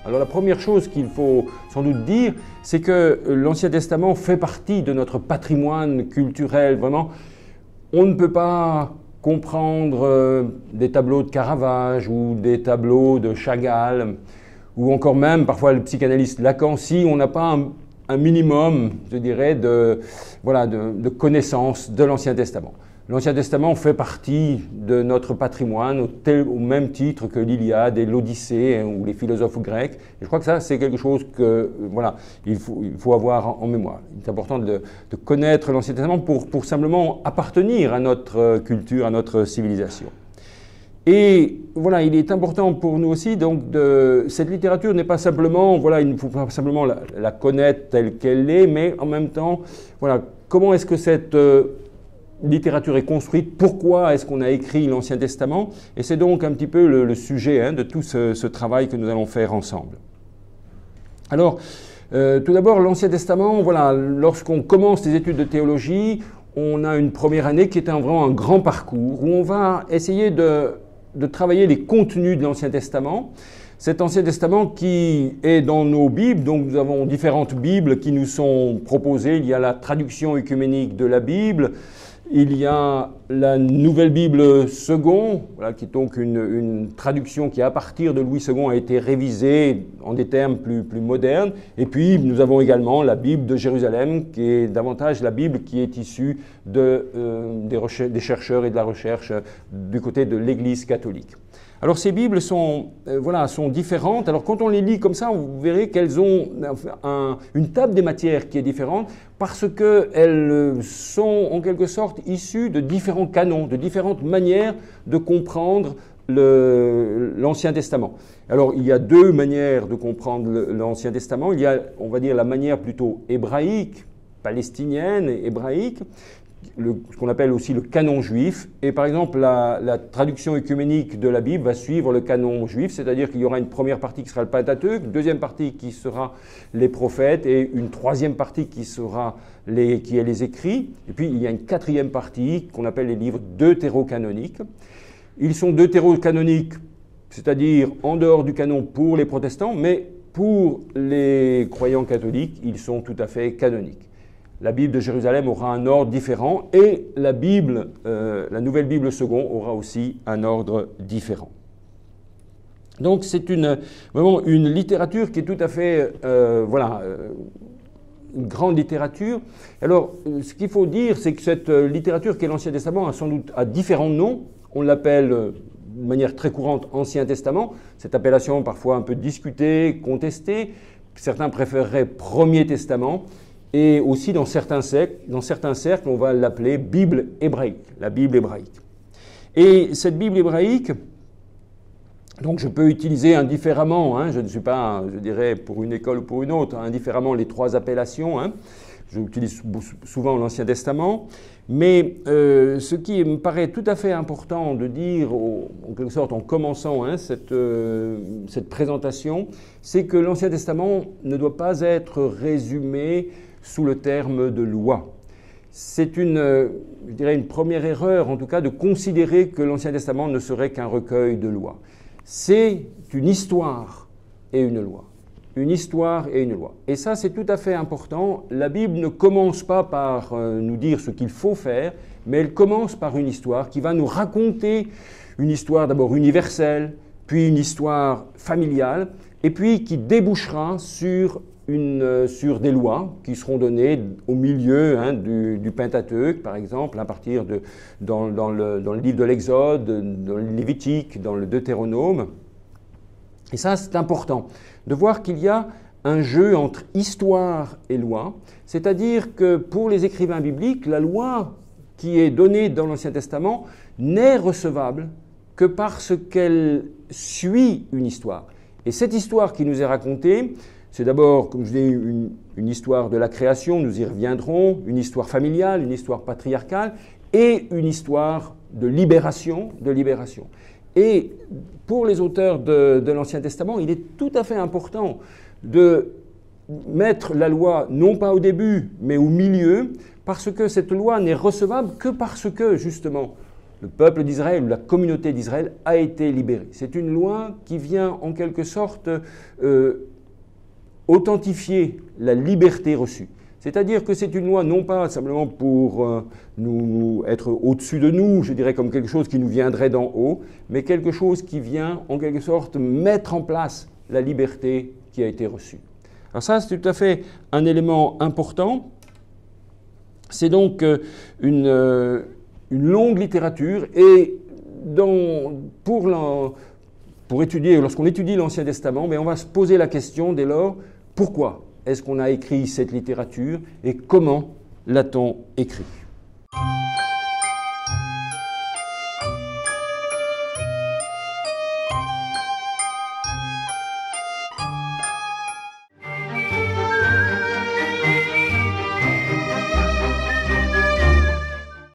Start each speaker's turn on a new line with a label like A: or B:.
A: Alors la première chose qu'il faut sans doute dire, c'est que l'Ancien Testament fait partie de notre patrimoine culturel. Vraiment, on ne peut pas comprendre des tableaux de Caravage ou des tableaux de Chagall, ou encore même parfois le psychanalyste Lacan, si on n'a pas un minimum, je dirais, de connaissance de l'Ancien Testament. L'Ancien Testament fait partie de notre patrimoine au même titre que l'Iliade et l'Odyssée ou les philosophes grecs. Et je crois que ça, c'est quelque chose que, il faut avoir en mémoire. Il est important de connaître l'Ancien Testament pour simplement appartenir à notre culture, à notre civilisation. Et voilà, il est important pour nous aussi, donc, cette littérature n'est pas simplement, il ne faut pas simplement la connaître telle qu'elle est, mais en même temps, comment est-ce que cette littérature est construite, pourquoi est-ce qu'on a écrit l'Ancien Testament, et c'est donc un petit peu le sujet de tout ce travail que nous allons faire ensemble. Alors, tout d'abord, l'Ancien Testament, lorsqu'on commence les études de théologie, on a une première année qui est vraiment un grand parcours, où on va essayer de travailler les contenus de l'Ancien Testament. Cet Ancien Testament qui est dans nos Bibles, donc nous avons différentes Bibles qui nous sont proposées. Il y a la traduction œcuménique de la Bible, il y a la Nouvelle Bible seconde, qui est donc une traduction qui, à partir de Louis II, a été révisée en des termes plus modernes. Et puis, nous avons également la Bible de Jérusalem, qui est davantage la Bible qui est issue des chercheurs et de la recherche du côté de l'Église catholique. Alors ces Bibles sont différentes. Alors quand on les lit comme ça, vous verrez qu'elles ont une table des matières qui est différente parce qu'elles sont en quelque sorte issues de différents canons, de différentes manières de comprendre l'Ancien Testament. Alors il y a deux manières de comprendre l'Ancien Testament. Il y a, on va dire, la manière plutôt hébraïque, palestinienne et hébraïque, ce qu'on appelle aussi le canon juif. Et par exemple, la traduction œcuménique de la Bible va suivre le canon juif, c'est-à-dire qu'il y aura une première partie qui sera le Pentateuque, une deuxième partie qui sera les prophètes et une troisième partie qui est les écrits. Et puis il y a une quatrième partie qu'on appelle les livres deutérocanoniques. Ils sont deutérocanoniques, c'est-à-dire en dehors du canon pour les protestants, mais pour les croyants catholiques, ils sont tout à fait canoniques. La Bible de Jérusalem aura un ordre différent et la Nouvelle Bible seconde aura aussi un ordre différent. Donc c'est vraiment une littérature qui est tout à fait, une grande littérature. Alors ce qu'il faut dire, c'est que cette littérature qui est l'Ancien Testament a sans doute différents noms. On l'appelle de manière très courante Ancien Testament. Cette appellation parfois un peu discutée, contestée. Certains préféreraient Premier Testament. Et aussi dans certains cercles, on va l'appeler Bible hébraïque, la Bible hébraïque. Et cette Bible hébraïque, donc je peux utiliser indifféremment, je ne suis pas, je dirais, pour une école ou pour une autre, indifféremment les trois appellations. J'utilise souvent l'Ancien Testament, mais ce qui me paraît tout à fait important de dire, en quelque sorte en commençant cette présentation, c'est que l'Ancien Testament ne doit pas être résumé sous le terme de loi. C'est je dirais une première erreur, en tout cas, de considérer que l'Ancien Testament ne serait qu'un recueil de lois. C'est une histoire et une loi. Une histoire et une loi. Et ça, c'est tout à fait important. La Bible ne commence pas par nous dire ce qu'il faut faire, mais elle commence par une histoire qui va nous raconter une histoire d'abord universelle, puis une histoire familiale, et puis qui débouchera sur des lois qui seront données au milieu du Pentateuque, par exemple, à partir dans le livre de l'Exode, dans le Lévitique, dans le Deutéronome. Et ça, c'est important de voir qu'il y a un jeu entre histoire et loi, c'est-à-dire que pour les écrivains bibliques, la loi qui est donnée dans l'Ancien Testament n'est recevable que parce qu'elle suit une histoire. Et cette histoire qui nous est racontée, c'est d'abord, comme je dis, une histoire de la création, nous y reviendrons, une histoire familiale, une histoire patriarcale et une histoire de libération. Et pour les auteurs de l'Ancien Testament, il est tout à fait important de mettre la loi non pas au début, mais au milieu, parce que cette loi n'est recevable que parce que, justement, le peuple d'Israël ou la communauté d'Israël a été libérée. C'est une loi qui vient en quelque sorte authentifier la liberté reçue. C'est-à-dire que c'est une loi non pas simplement pour nous être au-dessus de nous, je dirais comme quelque chose qui nous viendrait d'en haut, mais quelque chose qui vient en quelque sorte mettre en place la liberté qui a été reçue. Alors ça, c'est tout à fait un élément important. C'est donc une longue littérature et pour étudier, lorsqu'on étudie l'Ancien Testament, on va se poser la question dès lors, pourquoi est-ce qu'on a écrit cette littérature et comment l'a-t-on écrit ?